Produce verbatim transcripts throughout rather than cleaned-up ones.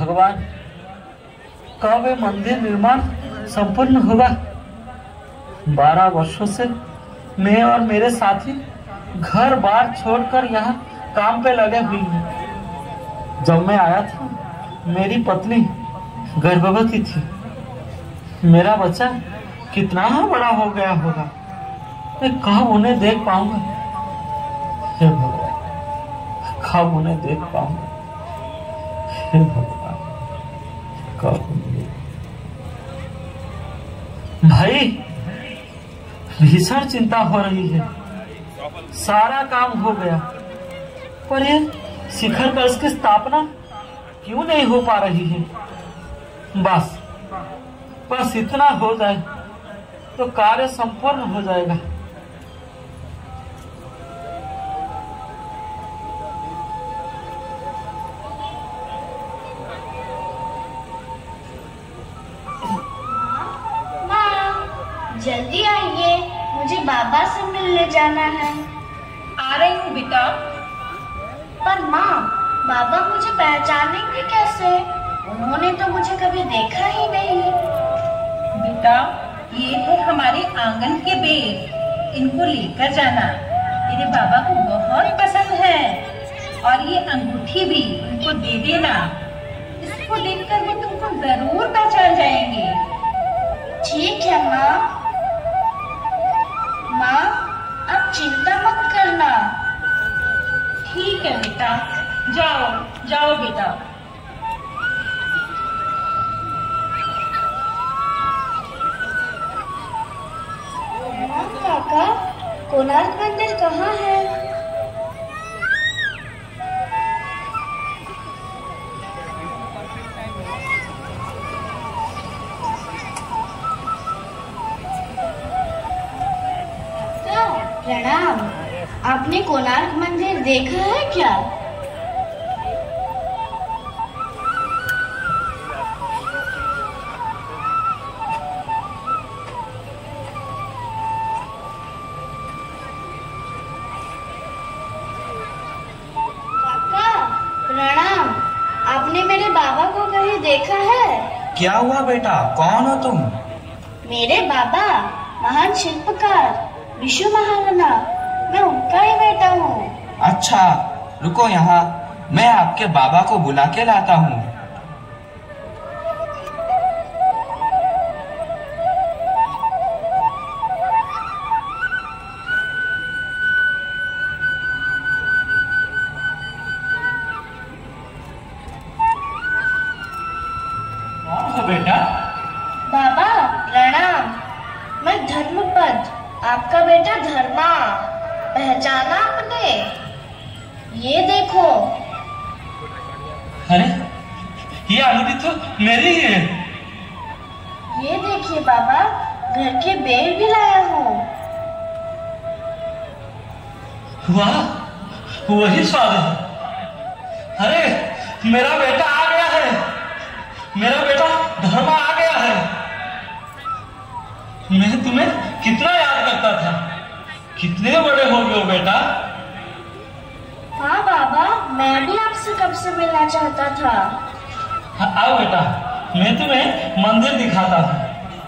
भगवान, कब ये मंदिर निर्माण संपूर्ण होगा? बारह वर्षों से मैं और मेरे साथी घर बार छोड़कर यहाँ काम पे लगे हुए हैं। जब मैं आया था मेरी पत्नी गर्भवती थी। मेरा बच्चा कितना बड़ा हो गया होगा, मैं कब उन्हें देख पाऊंगा? हे भगवान, कब उन्हें देख पाऊंगा? हे भगवान, कब उन्हें? भाई, भीषण चिंता हो रही है। सारा काम हो गया, पर ये शिखर कलश की स्थापना क्यों नहीं हो पा रही है? बस बस इतना हो जाए तो कार्य संपूर्ण हो जाएगा। माँ, जल्दी आइए, मुझे बाबा से मिलने जाना है। आ रही हूँ बेटा। पर माँ, बाबा मुझे पहचानेंगे कैसे? उन्होंने तो मुझे कभी देखा ही नहीं। बेटा, ये है हमारे आंगन के बेर, इनको लेकर जाना, तेरे बाबा को बहुत पसंद है। और ये अंगूठी भी उनको दे देना, इसको देखकर वो तुमको जरूर पहचान जाएंगे। ठीक है माँ। माँ, आप चिंता मत करना। ठीक है बेटा, जाओ जाओ बेटा। काका, कोणार्क मंदिर कहाँ है? प्रणाम, आपने कोणार्क मंदिर देखा है क्या? प्रणाम, आपने मेरे बाबा को कहीं देखा है? क्या हुआ बेटा, कौन हो तुम? मेरे बाबा महान शिल्पकार विशु महाराणा, मैं उनका ही बेटा हूँ। अच्छा, रुको यहाँ, मैं आपके बाबा को बुला के लाता हूँ। बेटा, बाबा प्रणाम, मैं धर्मपद, आपका बेटा धर्मा। पहचाना आपने? ये देखो। अरे, ये अंगूठी तो मेरी ही है। ये देखिए बाबा, घर के बेर भी लाया हूँ। वाह, वही स्वाद है। अरे, मेरा बेटा आ गया है, मेरा बेटा धर्मा आ गया है। मैं तुम्हें कितना याद करता था, कितने बड़े हो गए हो बेटा। हाँ बाबा, मैं भी आपसे कब से मिलना चाहता था। हाँ, आओ बेटा, मैं तुम्हें मंदिर दिखाता हूँ।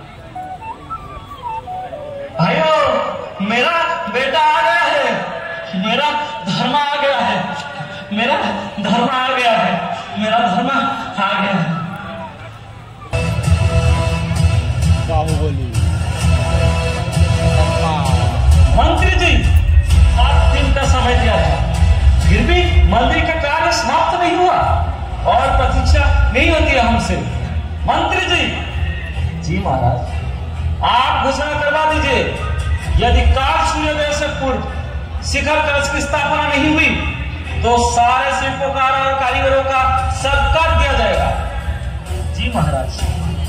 भाइयों, मेरा बेटा आ गया है, मेरा धर्मा आ गया है, मेरा धर्मा आ गया है, मेरा धर्मा आ गया है। बाहुबली मंत्री जी, सात दिन का समय दिया था, फिर भी मंदिर का कार्य समाप्त नहीं हुआ और प्रतीक्षा नहीं होती है हमसे। मंत्री जी। जी महाराज। आप घोषणा करवा दीजिए, यदि काल सूर्योदय से पूर्व शिखर कलश की स्थापना नहीं हुई तो सारे शिल्पकार और कारीगरों का सब काट दिया जाएगा। जी महाराज।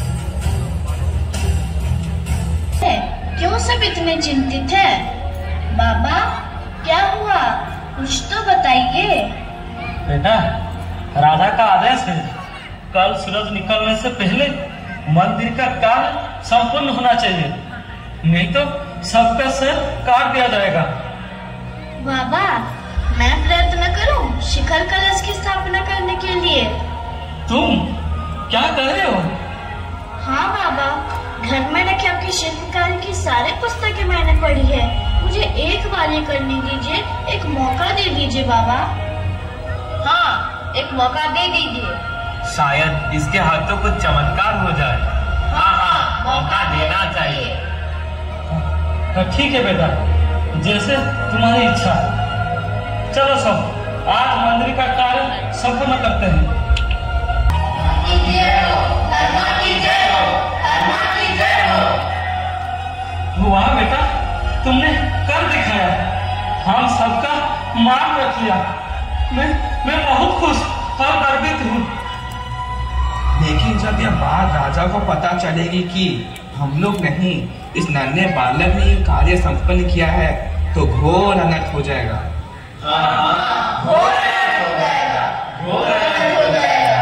क्यों सब इतने चिंतित हैं? बाबा, क्या हुआ? कुछ तो बताइए। बेटा, राजा का आदेश है, कल सूरज निकलने से पहले मंदिर का कार्य संपूर्ण होना चाहिए, नहीं तो सबका सिर काट दिया जाएगा। बाबा, मैं प्रयत्न करूं शिखर कलश की स्थापना करने के लिए। तुम क्या कह रहे हो? हाँ बाबा, घर में रखे आपकी शिल्पकारी की सारी पुस्तकें मैंने पढ़ी है। मुझे एक बार ये करने दीजिए, एक मौका दे दीजिए बाबा। हाँ, एक मौका दे दीजिए। शायद इसके हाथों कुछ चमत्कार हो जाए। हाँ हाँ, मौका देना चाहिए। ठीक है बेटा, जैसे तुम्हारी इच्छा। चलो सब, आज मंदिर का कार्य संपूर्ण करते हैं। वाह बेटा, तुमने कर दिखाया। हम सबका मान रख लिया। मैं मैं बहुत खुश और गर्वित हूँ। लेकिन जब यह बात राजा को पता चलेगी कि हम लोग नहीं, इस नन्हे बालक ने ये कार्य संपन्न किया है, तो घोर अनर्थ हो जाएगा। घोर अनर्थ हो जाएगा, घोर अनर्थ हो जाएगा।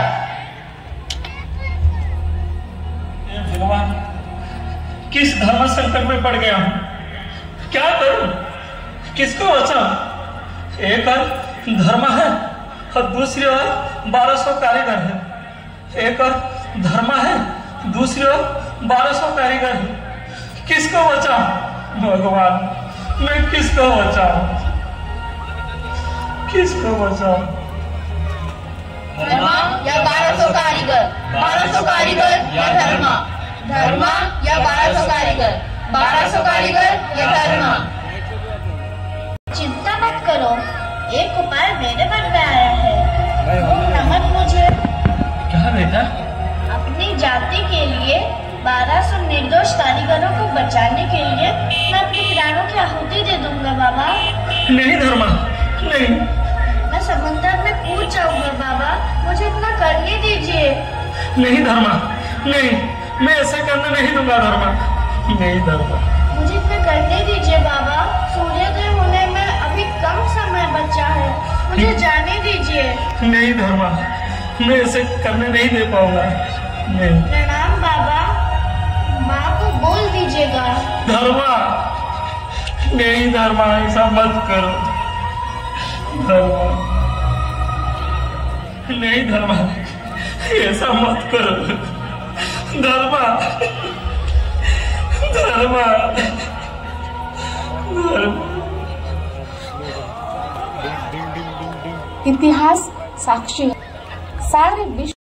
हे भगवान, किस धर्म संकट में पड़ गया हूँ? क्या करूं? किसको बचाऊं? एक और धर्म है और दूसरी ओर बारह सौ कारीगर है। एक और धर्म है, दूसरी ओर बारह सौ कारीगर है। किसको बचाऊं? भगवान, मैं किसको बचाऊं? किसको बचाऊं? धर्म या बारह सौ कारीगर, बारह सौ कारीगर या धर्म, धर्म या बारह सौ कारीगर, बारह सौ कारीगर या धर्म। चिंता मत करो, एक उपाय मेरे मन में आया है। नमक मुझे क्या बेटा? अपनी जाति के लिए बारह सौ निर्दोष कारीगरों को बचाने के लिए मैं अपने प्राणों की आहुति दे दूंगा बाबा। नहीं धर्मा, नहीं। मैं समुद्र में कूद जाऊंगा बाबा, मुझे इतना करने दीजिए। नहीं धर्मा, नहीं, मैं ऐसा करने नहीं दूंगा धर्मा। नहीं धर्मा, मुझे इतना करने दीजिए बाबा। सूर्योदय होने में अभी कम समय बचा है, मुझे जाने दीजिए। नहीं धर्मा, मैं ऐसे करने नहीं दे पाऊंगा। नहीं प्रणाम बाबा, माँ को बोल दीजिएगा। धर्मा, नहीं धर्मा, ऐसा मत करो। धर्मा, नहीं धर्मा, ऐसा मत करो। धर्मा, धर्मा, धर्मा। इतिहास साक्षी है, सारे विश्व